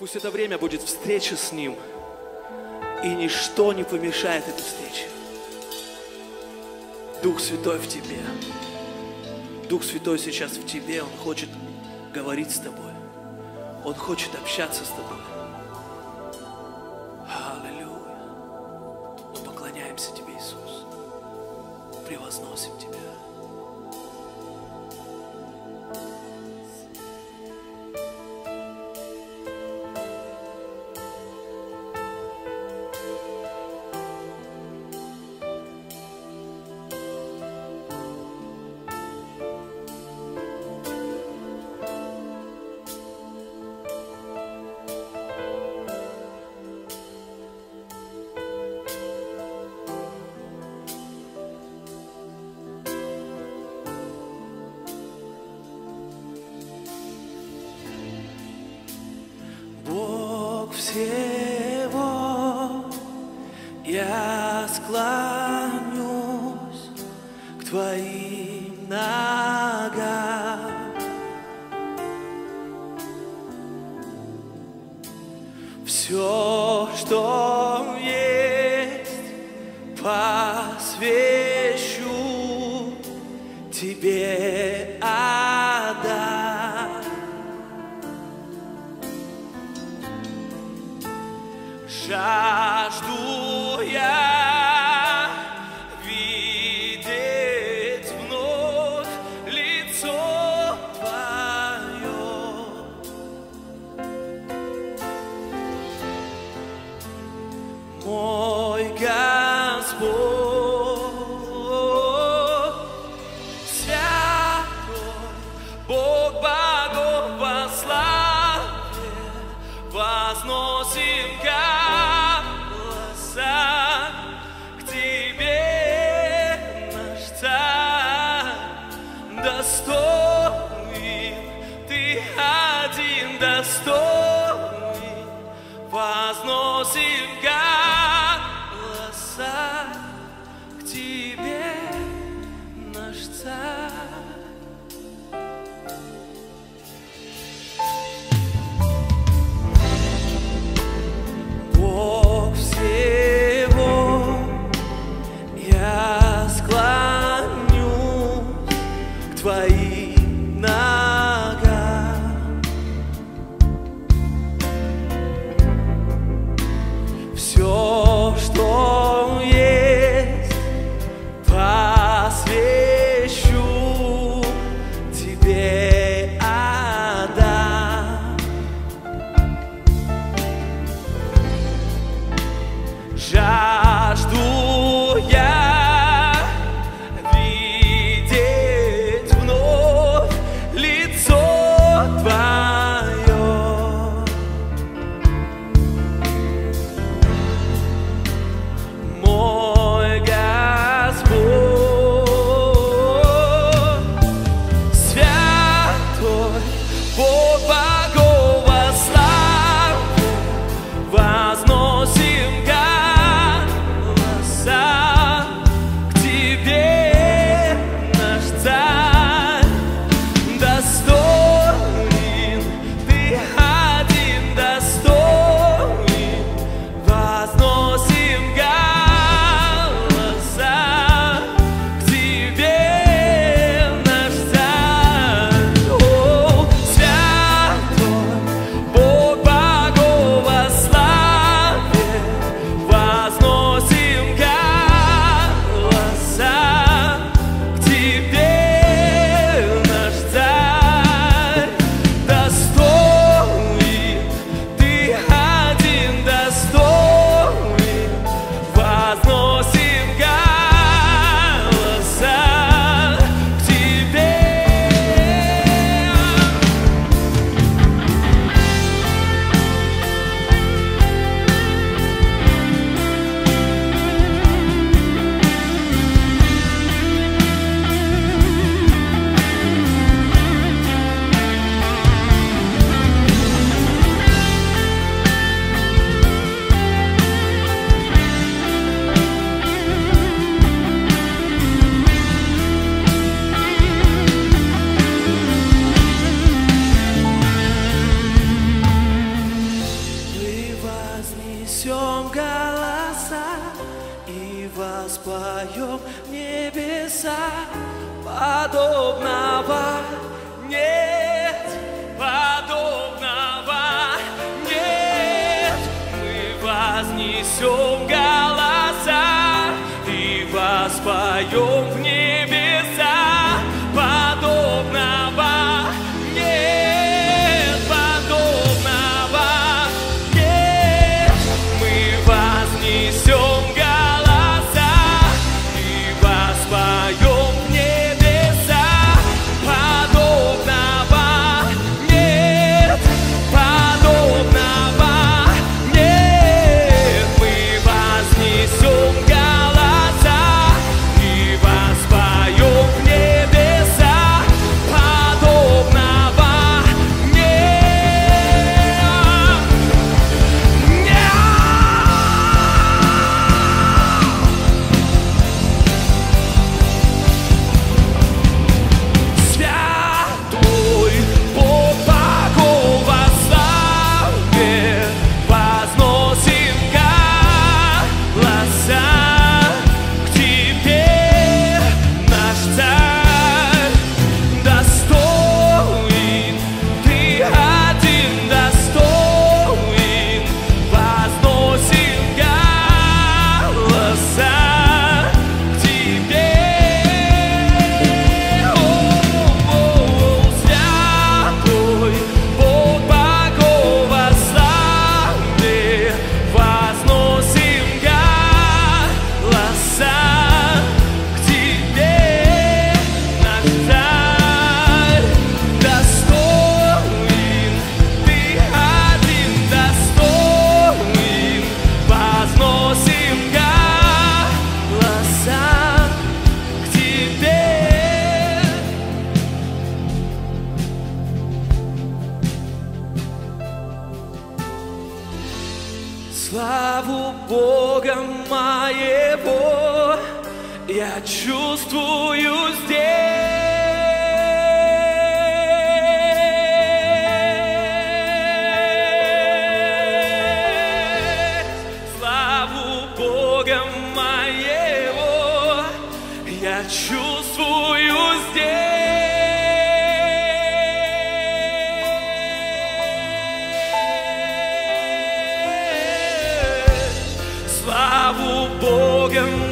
Пусть это время будет встреча с Ним, и ничто не помешает этой встрече. Дух Святой в тебе. Дух Святой сейчас в тебе. Он хочет говорить с тобой. Он хочет общаться с тобой. Аллилуйя. Мы поклоняемся Тебе, Иисус. Превозносим Тебя. Бог всего, я склонюсь к Твоим ногам. Все, что есть, посвящу Тебе отдам. Жажду я видеть вновь лицо Твое. Мой Господь, святой Бог богов во славе, возносим голоса к Тебе, наш Царь, достоин, Ты один достоин, возносим голоса к Тебе, наш Царь. Бог всего, я склонюсь к Твоим ногам. воспоем небеса, подобного нет, подобного нет. Мы вознесем голоса и воспоем в небеса, подобного нет, подобного нет. Мы вознесем голоса и воспоем в небеса, подобного нет, подобного нет. Мы вознесем голоса и воспоем в небеса, подобного нет. Святой Бог богов во славе, возносим голоса к Тебе, наш Царь. Достоин, Ты один достоин, возносим голоса к Тебе. Святой Бог богов во славе, возносим голоса к Тебе, наш Царь. Достоин, Ты один достоин, возносим голоса к Тебе. Славу Бога моего я чувствую здесь. Славу Бога моего я чувствую здесь. Славу Бога